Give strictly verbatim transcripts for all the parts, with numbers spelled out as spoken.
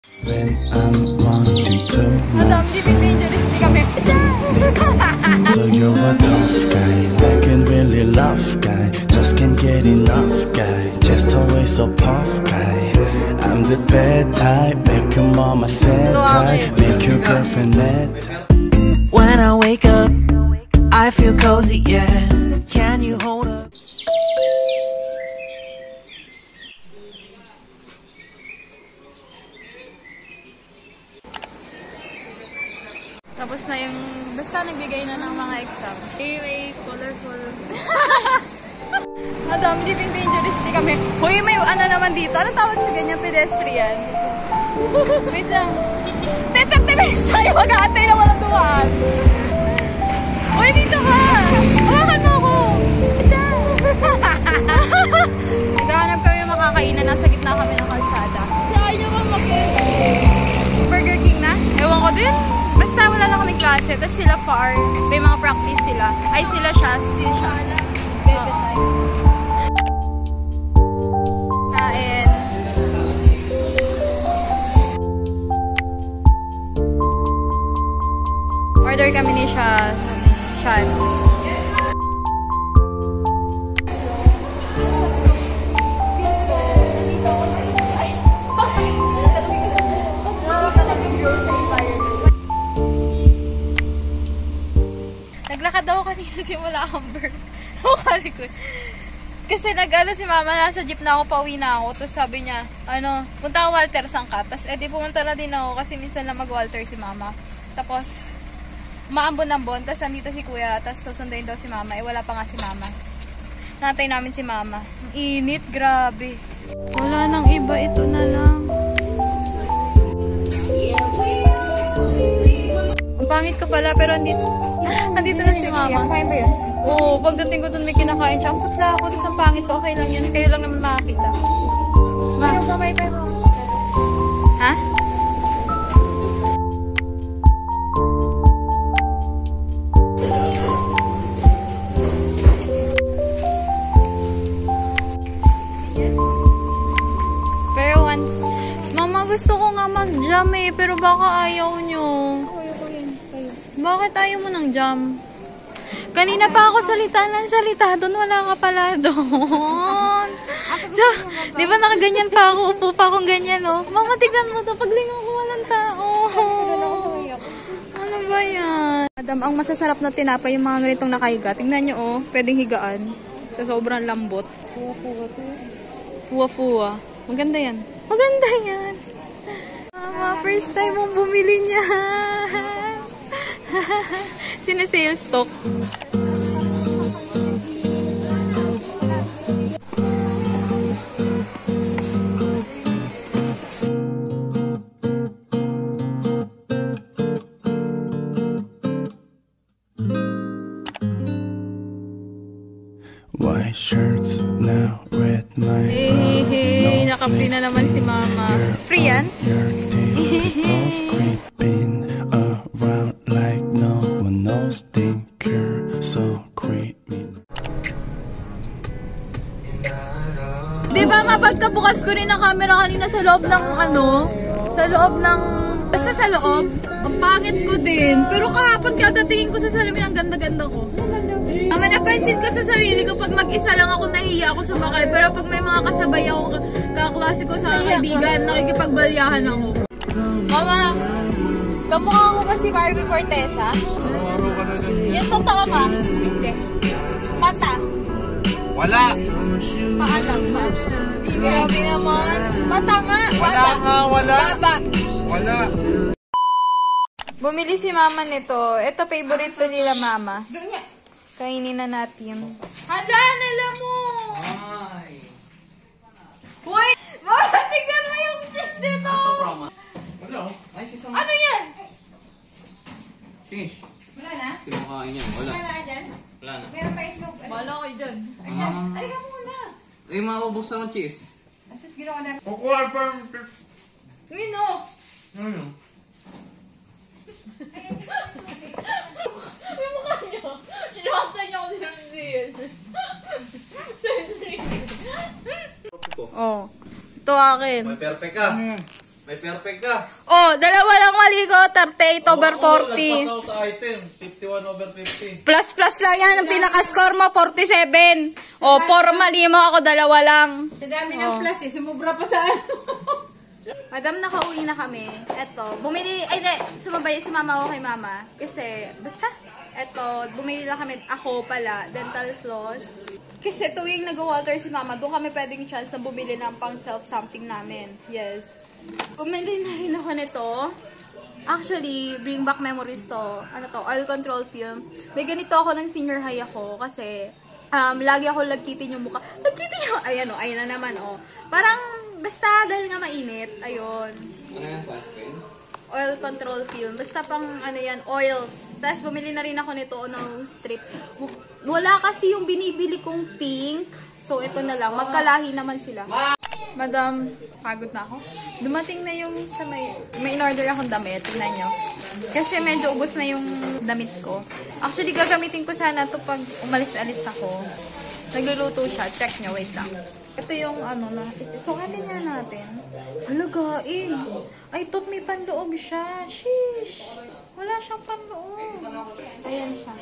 When I'm wanting to Madam, di pindangerous di kami. So you're a tough guy, like a really love guy, just can't get enough guy, just always so puff guy. I'm the bad type, make your mama sad type, make your girlfriend mad. When I wake up, I feel cozy, yeah. Can you hold up? Tapos na yung, basta nagbigay na ng mga exam. Eh, may colorful. Madam, di pindangerous di kami. Hoy, may ano naman dito. Anong tawag sa ganyan? Pedestrian. Wait lang. Tetetemes tayo. Mag-aantay naman ang dumaan. Hoy, dito ka. Hawakan mo ako. Dito. Naghahanap kami makakainan. Nasa gitna kami ng kalsada. Kasi ayaw nyo bang mag-Burger King na? Ewan ko din. Basta wala lang kaming klase. Tapos sila far. May mga practice sila. Ay, sila siya. Sila siya. Bebe side. Kain. Order kami ni siya. Shan. Naglakad daw kanina simula akong burst. Nakakali ko. Kasi nag-ano si mama, nasa jeep na ako, pauwi na ako. Tapos sabi niya, ano, punta ako Walter Sangkat. Tapos edi pumunta na din ako kasi minsan lang mag-Walter si mama. Tapos, maambon-ambon. Tapos nandito si kuya. Tapos susunduin daw si mama. Eh wala pa nga si mama. Natay namin si mama. Init, grabe. Wala nang iba, ito na lang. Ang pangit ko pala, pero andito, andito na si mama. Kain ba yun? Oo, pagdating ko dun may kinakain siya. Ang putla ako, tapos ang pangit ko, okay lang yan. Kayo lang naman makakita. Ma? Yung kamay pa mo. Ha? Pero one, mama gusto ko nga mag-jam eh, pero baka ayaw nyo. Bakit ayaw mo ng jam? Kanina pa ako salita ng salita doon, wala ka pala doon. So, di ba nakaganyan pa ako, upo pa akong ganyan, no? Mama, tignan mo to, paglingon ko walang tao. Ano ba yan? Madam, ang masasarap na tinapay yung mga ganitong nakahiga. Tingnan nyo, oh, pwedeng higaan. Sa sobrang lambot. Fuwa-fuwa. Maganda yan. Maganda yan. Mama, first time mong bumili niya. Sine-sale stock. White shirts now red my Hey, hey, nakapri na naman si mama. Free yan? your those creeping around like no one knows think you're so creepy. Di ba mapagkabukas ko rin ang camera kanina sa loob ng ano? Sa loob ng... Basta sa loob. Ang pangit ko din. Pero kahapon kada tingin ko sa salamin ang ganda-ganda ko. Mama, napansin ko sa sarili ko pag mag-isa lang ako, nahiya ako sumakay. Pero pag may mga kasabay ako, kaklase ko sa kaibigan, nakikipagbalyahan ako. Mama, kamukha ko ba si Barbie Fortesa? Yan totoo ma? Hindi. Mata? Wala. Paalam ma? Grabe naman. Mata nga. Wala nga, wala. Baba. Wala. Bumili si mama nito. Ito favorite to nila mama. Kainin na natin. Handa, alam mo! Ay. Uy! Mama, tignan mo yung cheese nito! Wala. Ay, si Sam. Ano yan? Finish. Wala na? Sino makain yan? Wala. Wala na dyan? Wala na. Meron pa itlog. Wala kayo dyan. Ayan. Ay, ka muna. Eh, maubos na ng cheese. Asus, ginawa na. Kukuha pa. Ngino! Ano? Yung mukha niyo. Sinaktan niyo ako sinunod. Oh. Ito akin. May perfect ka. May perfect ka. Oh, dalawa lang mali ko. thirty-eight over forty. Nagpasaw sa item. fifty-one over fifty. Plus plus lang yan. Ang pinaka-score mo, forty-seven. Oh, four mali mo. Ako dalawa lang. Sa dami ng plus eh. Sumubra pa sa ano. Madam, nakauwi na kami. Eto, bumili, ay di, sumabay, sumama ako kay mama. Kasi, basta, eto, bumili lang kami, ako pala, dental floss. Kasi tuwing nag-Walter si mama, doon kami pwedeng chance na bumili ng pang self-something namin. Yes. Bumili na rin ako nito. Actually, bring back memories to. Ano to, oil control film. May ganito ako ng senior high ako kasi um, lagi ako lagkitin yung mukha. Lagkitin yung, ayan o, ayan na naman o. Parang, basta dahil nga mainit, ayun. Ano yan, sunscreen? Oil control film. Basta pang ano yan, oils. Tapos bumili na rin ako nito ng strip. Wala kasi yung binibili kong pink. So, ito na lang. Magkalahi naman sila. Madam, pagod na ako. Dumating na yung sa may... May in-order akong damit. Tignan nyo. Kasi medyo ubos na yung damit ko. Actually, gagamitin ko sana to pag umalis-alis ako. Nagluluto siya. Check nyo. Wait lang. Ito yung ano na. Sukatin nga natin. Halagain. Ay, tot may panloob siya. Sheesh. Wala siyang panloob. Ayan siya.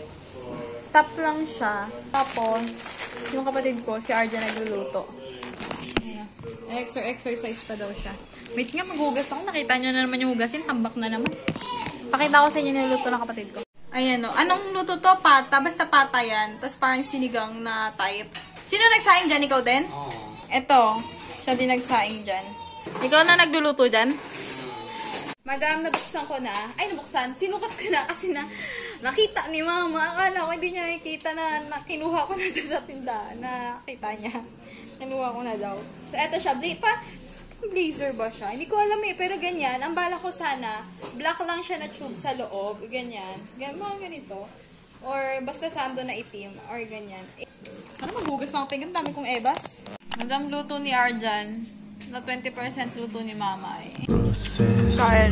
Top lang siya. Tapos, yung kapatid ko, si Arja nagluluto. Ayan. Extra exercise pa daw siya. Wait nga, maghugas ako. Nakita nyo na naman yung hugasin. Tambak na naman. Pakita ko sa inyo niluto ng kapatid ko. Ayan o. Anong luto to? Pata. Basta pata yan. Tapos parang sinigang na type. Sino nagsaing dyan? Ikaw din? Oo. Eto. Siya din nagsaing dyan. Ikaw na nagluluto dyan? Madam, nabuksan ko na. Ay, nabuksan. Sinukat ko na kasi na nakita ni mama. Akala ko hindi niya nakikita na, na kinuha ko na doon sa tindahan. Nakita niya. Kinuha ko na daw. So, eto siya. Bla pa, blazer ba siya? Hindi ko alam eh. Pero ganyan. Ang bala ko sana, black lang siya na tube sa loob. Ganyan. Ganyan, mga ganito. Or basta sando na itim. Or ganyan. Ano maghugas ng tingin? Dami kong ebas. Madam, luto ni Arjan. Na twenty percent luto ni mama eh. Kain.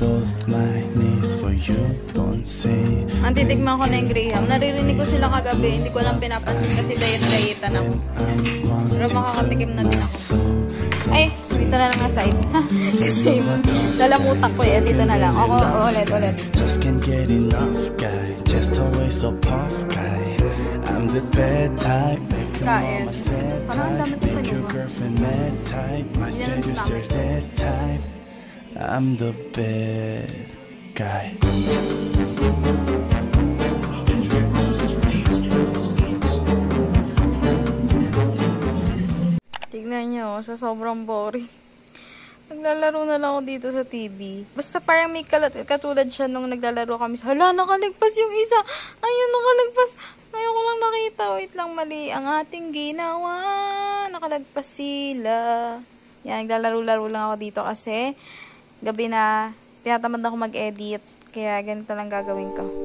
Ang titikman ko na yung Graham. Naririnig ko sila kagabi. Hindi ko lang pinapansin kasi diet-dietan ako. Pero makakatikim na din ako. Ay, dito na lang nga side. Kasi lalamutak ko eh. Dito na lang. Ako, ulit, ulit. Just can't get enough guy. Just always so puff guy. I'm the bad type. Kain. Parang ang dami ko sa Your girlfriend that type. My sister's that type. I'm the bad guy. Tignan nyo, sa sobrang boring. Naglalaro na lang ako dito sa T V. Basta parang may kalat katulad siya nung naglalaro kami. Hala, nakalagpas yung isa. Ayun, nakalagpas. Ngayon ko lang nakita. Wait lang, mali ang ating ginawa. Nakalagpas sila. Yan, naglalaro-laro lang ako dito kasi gabi na tinatamad ako mag-edit. Kaya ganito lang gagawin ko.